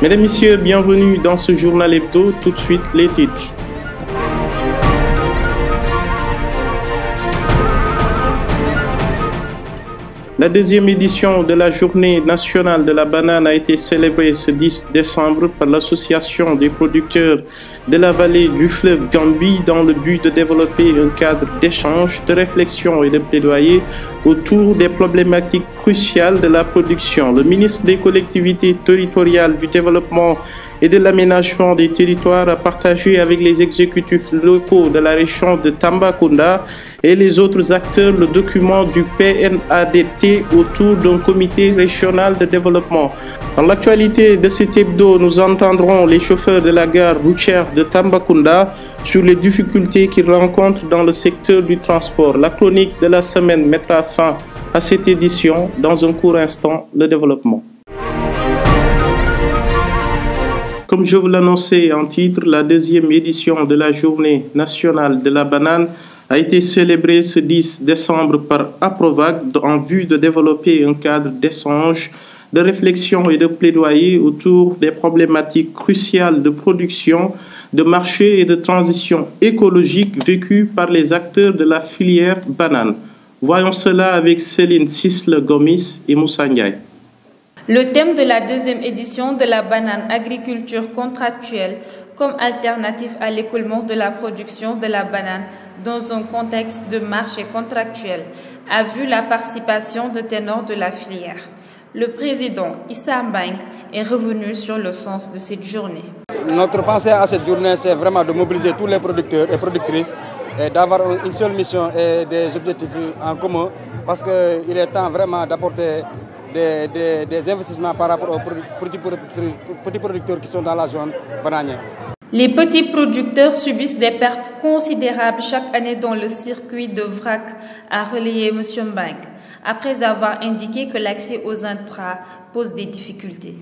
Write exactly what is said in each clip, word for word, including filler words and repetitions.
Mesdames, Messieurs, bienvenue dans ce journal hebdo. Tout de suite, les titres. La deuxième édition de la Journée nationale de la banane a été célébrée ce dix décembre par l'Association des producteurs de la vallée du fleuve Gambie dans le but de développer un cadre d'échange, de réflexion et de plaidoyer autour des problématiques cruciales de la production. Le ministre des collectivités territoriales, du développement et de l'aménagement des territoires a partagé avec les exécutifs locaux de la région de Tambacounda et les autres acteurs le document du P N A D T autour d'un comité régional de développement. Dans l'actualité de cet hebdo, nous entendrons les chauffeurs de la gare routière de Tambacounda sur les difficultés qu'ils rencontrent dans le secteur du transport. La chronique de la semaine mettra fin à cette édition. Dans un court instant, le développement. Comme je vous l'annonçais en titre, la deuxième édition de la Journée nationale de la banane a été célébrée ce dix décembre par APROVAC en vue de développer un cadre d'échange, de réflexion et de plaidoyer autour des problématiques cruciales de production, de marché et de transition écologique vécues par les acteurs de la filière banane. Voyons cela avec Céline Sisle-Gomis et Moussa Ndiaye. Le thème de la deuxième édition de la banane agriculture contractuelle comme alternative à l'écoulement de la production de la banane dans un contexte de marché contractuel a vu la participation de ténors de la filière. Le président Issa Mbang est revenu sur le sens de cette journée. Notre pensée à cette journée, c'est vraiment de mobiliser tous les producteurs et productrices et d'avoir une seule mission et des objectifs en commun parce qu'il est temps vraiment d'apporter Des, des, des investissements par rapport aux petits producteurs, petits producteurs qui sont dans la zone bananière. Les petits producteurs subissent des pertes considérables chaque année dans le circuit de vrac, a relayé M. Mbang, après avoir indiqué que l'accès aux intrants pose des difficultés.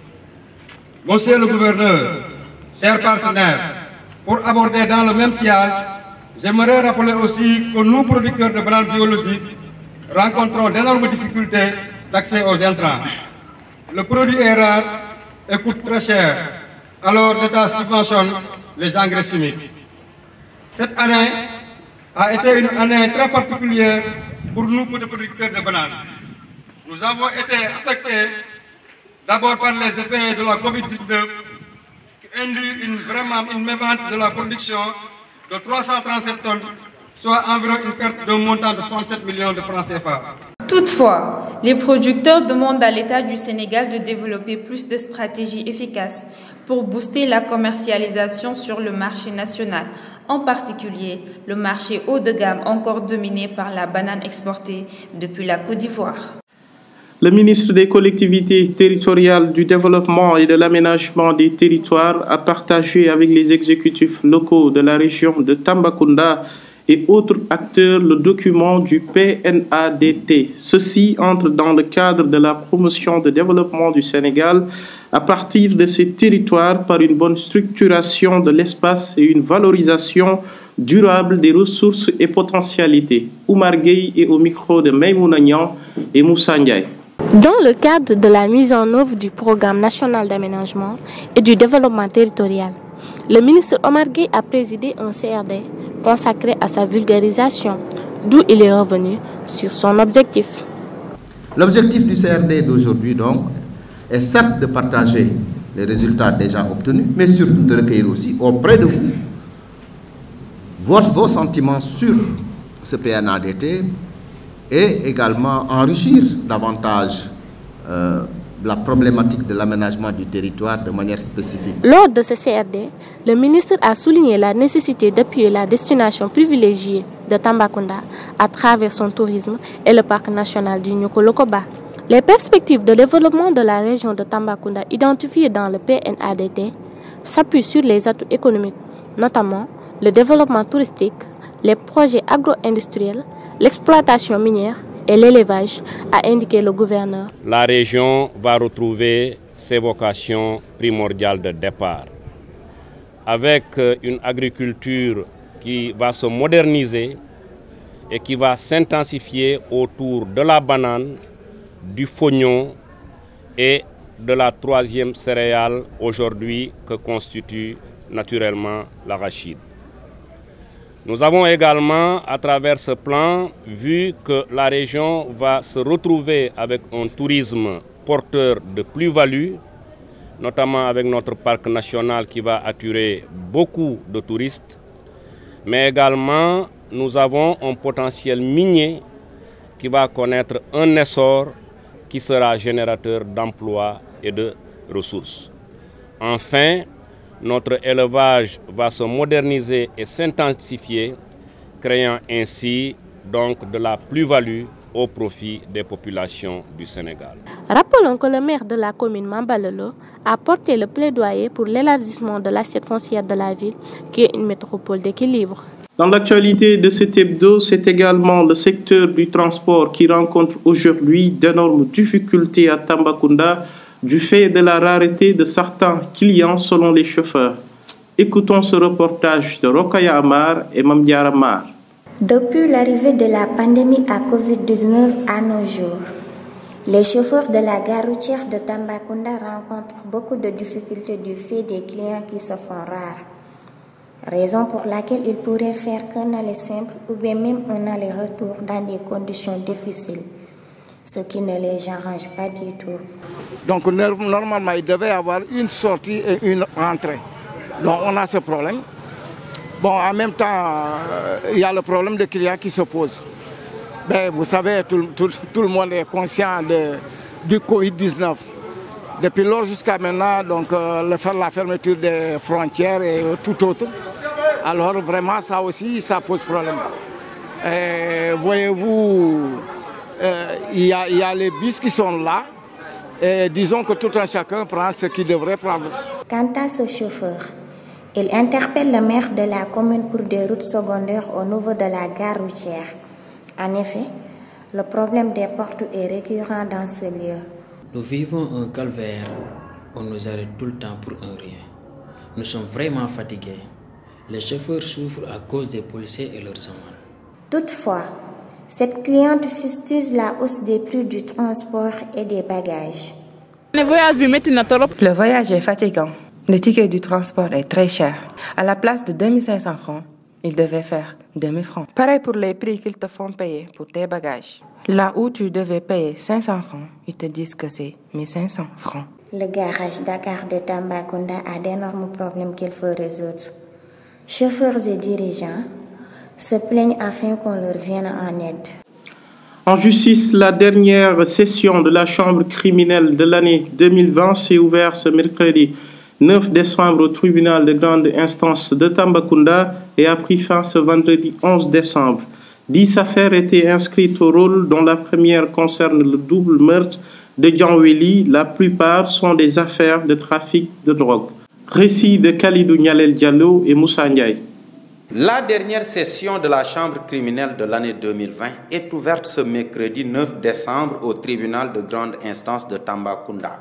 Monsieur le gouverneur, chers partenaires, pour aborder dans le même sillage, j'aimerais rappeler aussi que nous, producteurs de bananes biologiques, rencontrons d'énormes difficultés d'accès aux intrants. Le produit est rare et coûte très cher, alors l'État subventionne les engrais chimiques. Cette année a été une année très particulière pour nous, petits producteurs de bananes. Nous avons été affectés d'abord par les effets de la Covid dix-neuf qui induit une, vraiment une mévente de la production de trois cent trente-sept tonnes, soit environ une perte d'un montant de soixante-sept millions de francs C F A. Toutefois, les producteurs demandent à l'État du Sénégal de développer plus de stratégies efficaces pour booster la commercialisation sur le marché national, en particulier le marché haut de gamme encore dominé par la banane exportée depuis la Côte d'Ivoire. Le ministre des collectivités territoriales, du développement et de l'aménagement des territoires a partagé avec les exécutifs locaux de la région de Tambacounda et autres acteurs le document du P N A D T. Ceci entre dans le cadre de la promotion de développement du Sénégal à partir de ces territoires par une bonne structuration de l'espace et une valorisation durable des ressources et potentialités. Oumar Gueye est au micro de Maïmouna Niang et Moussa Ndiaye. Dans le cadre de la mise en œuvre du Programme national d'aménagement et du développement territorial, le ministre Omar Gueye a présidé un C R D consacré à sa vulgarisation, d'où il est revenu sur son objectif. L'objectif du C R D d'aujourd'hui, donc, est certes de partager les résultats déjà obtenus, mais surtout de recueillir aussi auprès de vous vos, vos sentiments sur ce P N A D T et également enrichir davantage euh, la problématique de l'aménagement du territoire de manière spécifique. Lors de ce C R D, le ministre a souligné la nécessité d'appuyer la destination privilégiée de Tambacounda à travers son tourisme et le parc national du Niokolo-Koba. Les perspectives de développement de la région de Tambacounda identifiées dans le P N A D T s'appuient sur les atouts économiques, notamment le développement touristique, les projets agro-industriels, l'exploitation minière et l'élevage, a indiqué le gouverneur. La région va retrouver ses vocations primordiales de départ, avec une agriculture qui va se moderniser et qui va s'intensifier autour de la banane, du fognon et de la troisième céréale aujourd'hui que constitue naturellement l'arachide. Nous avons également, à travers ce plan, vu que la région va se retrouver avec un tourisme porteur de plus-value, notamment avec notre parc national qui va attirer beaucoup de touristes, mais également nous avons un potentiel minier qui va connaître un essor qui sera générateur d'emplois et de ressources. Enfin, notre élevage va se moderniser et s'intensifier, créant ainsi donc de la plus-value au profit des populations du Sénégal. Rappelons que le maire de la commune Mambalolo a porté le plaidoyer pour l'élargissement de l'assiette foncière de la ville, qui est une métropole d'équilibre. Dans l'actualité de cet hebdo, c'est également le secteur du transport qui rencontre aujourd'hui d'énormes difficultés à Tambacounda du fait de la rareté de certains clients selon les chauffeurs. Écoutons ce reportage de Rokaya Amar et Mamdiara Amar. Depuis l'arrivée de la pandémie à Covid dix-neuf à nos jours, les chauffeurs de la gare routière de Tambacounda rencontrent beaucoup de difficultés du fait des clients qui se font rares. Raison pour laquelle ils pourraient faire qu'un aller simple ou bien même un aller-retour dans des conditions difficiles, ce qui ne les arrange pas du tout. Donc normalement, il devait y avoir une sortie et une entrée. Donc on a ce problème. Bon, en même temps, il y a le problème des clients qui se pose. Mais vous savez, tout, tout, tout le monde est conscient de, du Covid dix-neuf. Depuis lors jusqu'à maintenant, donc, euh, le faire la fermeture des frontières et tout autre. Alors vraiment, ça aussi, ça pose problème. Voyez-vous, euh, il y, y a les bus qui sont là. Et disons que tout un chacun prend ce qu'il devrait prendre. Quant à ce chauffeur, il interpelle le maire de la commune pour des routes secondaires au niveau de la gare routière. En effet, le problème des portes est récurrent dans ce lieu. Nous vivons un calvaire, on nous arrête tout le temps pour un rien. Nous sommes vraiment fatigués. Les chauffeurs souffrent à cause des policiers et leurs amendes. Toutefois, cette cliente fustige la hausse des prix du transport et des bagages. Le voyage est fatigant. Le ticket du transport est très cher. À la place de deux mille cinq cents francs, il devait faire deux mille francs. Pareil pour les prix qu'ils te font payer pour tes bagages. Là où tu devais payer cinq cents francs, ils te disent que c'est mille cinq cents francs. Le garage Dakar de Tambacounda a d'énormes problèmes qu'il faut résoudre. Chauffeurs et dirigeants se plaignent afin qu'on leur vienne en aide. En justice, la dernière session de la chambre criminelle de l'année deux mille vingt s'est ouverte ce mercredi neuf décembre au tribunal de grande instance de Tambacounda et a pris fin ce vendredi onze décembre. Dix affaires étaient inscrites au rôle, dont la première concerne le double meurtre de Djanweli. La plupart sont des affaires de trafic de drogue. Récit de Khalidou Nyalel Diallo et Moussa Ndiaye. La dernière session de la chambre criminelle de l'année deux mille vingt est ouverte ce mercredi neuf décembre au tribunal de grande instance de Tambacounda.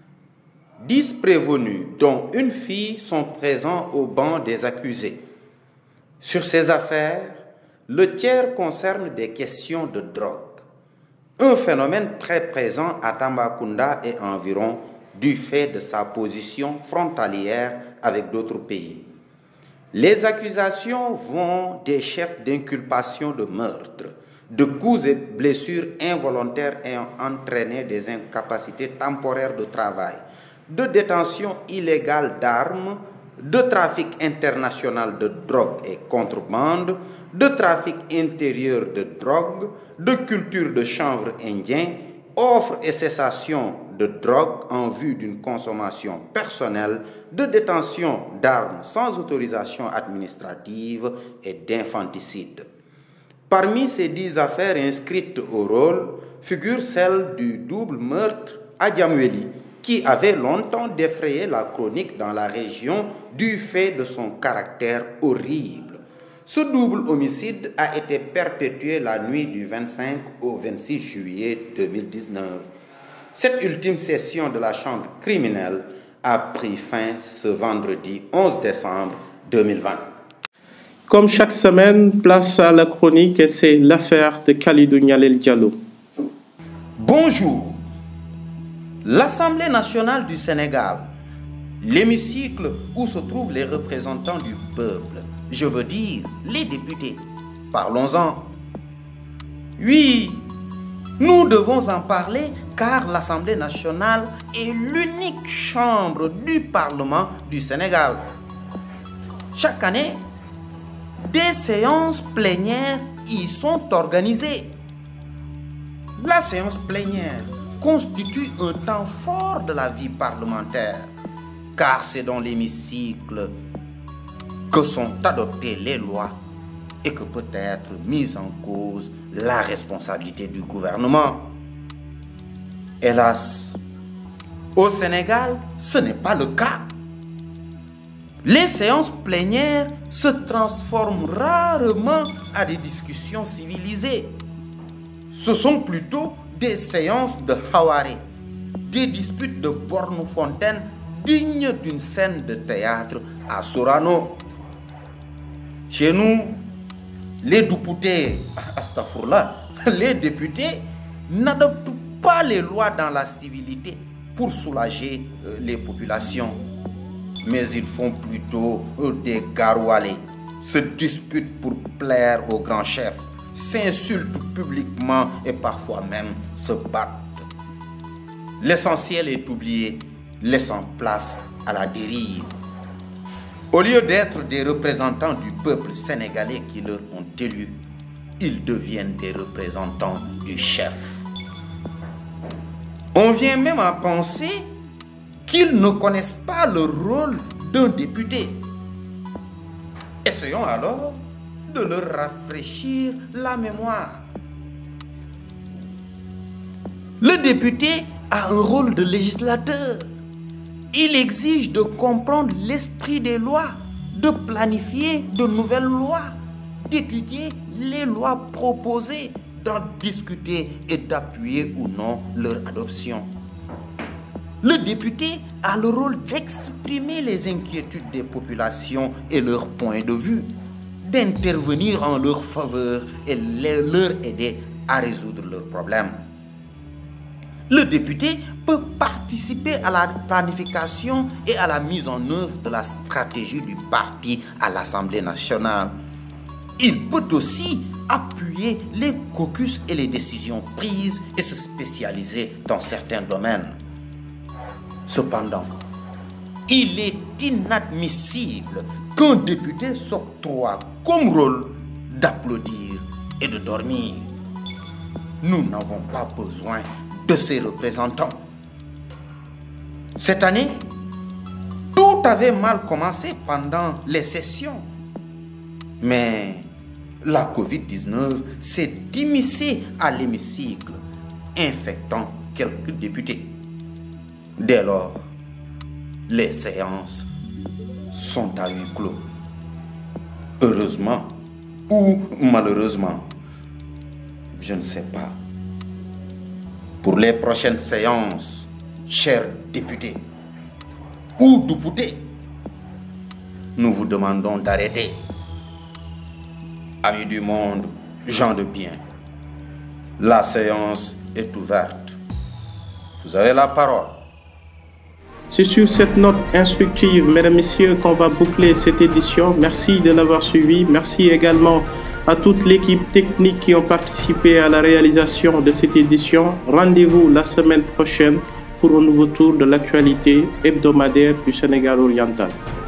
Dix prévenus, dont une fille, sont présents au banc des accusés. Sur ces affaires, le tiers concerne des questions de drogue, un phénomène très présent à Tambacounda et environ du fait de sa position frontalière avec d'autres pays. Les accusations vont des chefs d'inculpation de meurtre, de coups et blessures involontaires ayant entraîné des incapacités temporaires de travail, de détention illégale d'armes, de trafic international de drogue et contrebande, de trafic intérieur de drogue, de culture de chanvre indien, offre et cessation de drogue en vue d'une consommation personnelle, de détention d'armes sans autorisation administrative et d'infanticide. Parmi ces dix affaires inscrites au rôle figure celle du double meurtre à Djanweli, qui avait longtemps défrayé la chronique dans la région du fait de son caractère horrible. Ce double homicide a été perpétué la nuit du vingt-cinq au vingt-six juillet deux mille dix-neuf. Cette ultime session de la chambre criminelle a pris fin ce vendredi onze décembre deux mille vingt. Comme chaque semaine, place à la chronique et c'est l'affaire de Khalidou Nyalel Diallo. Bonjour. L'Assemblée nationale du Sénégal, l'hémicycle où se trouvent les représentants du peuple, je veux dire les députés. Parlons-en. Oui, nous devons en parler car l'Assemblée nationale est l'unique chambre du Parlement du Sénégal. Chaque année, des séances plénières y sont organisées. La séance plénière constitue un temps fort de la vie parlementaire, car c'est dans l'hémicycle que sont adoptées les lois et que peut être mise en cause la responsabilité du gouvernement. Hélas, au Sénégal, ce n'est pas le cas. Les séances plénières se transforment rarement à des discussions civilisées. Ce sont plutôt des séances de Hawaré, des disputes de borne-fontaine dignes d'une scène de théâtre à Sorano. Chez nous, les députés, astaghfirullah, les députés n'adoptent pas les lois dans la civilité pour soulager euh, les populations, mais ils font plutôt euh, des garoualés, se disputent pour plaire au grand chef, s'insultent publiquement et parfois même se battent. L'essentiel est oublié, laissant place à la dérive. Au lieu d'être des représentants du peuple sénégalais qui leur ont élus, ils deviennent des représentants du chef. On vient même à penser qu'ils ne connaissent pas le rôle d'un député. Essayons alors de leur rafraîchir la mémoire. Le député a un rôle de législateur. Il exige de comprendre l'esprit des lois, de planifier de nouvelles lois, d'étudier les lois proposées, d'en discuter et d'appuyer ou non leur adoption. Le député a le rôle d'exprimer les inquiétudes des populations et leurs points de vue, d'intervenir en leur faveur et leur aider à résoudre leurs problèmes. Le député peut participer à la planification et à la mise en œuvre de la stratégie du parti à l'Assemblée nationale. Il peut aussi appuyer les caucus et les décisions prises et se spécialiser dans certains domaines. Cependant, il est inadmissible qu'un député s'octroie comme rôle d'applaudir et de dormir. Nous n'avons pas besoin de ses représentants. Cette année, tout avait mal commencé pendant les sessions. Mais la covid dix-neuf s'est immiscée à l'hémicycle, infectant quelques députés. Dès lors, les séances sont à huis clos. Heureusement ou malheureusement, je ne sais pas. Pour les prochaines séances, chers députés ou députés, nous vous demandons d'arrêter. Amis du monde, gens de bien, la séance est ouverte. Vous avez la parole. C'est sur cette note instructive, mesdames, messieurs, qu'on va boucler cette édition. Merci de l'avoir suivi. Merci également à toute l'équipe technique qui ont participé à la réalisation de cette édition. Rendez-vous la semaine prochaine pour un nouveau tour de l'actualité hebdomadaire du Sénégal oriental.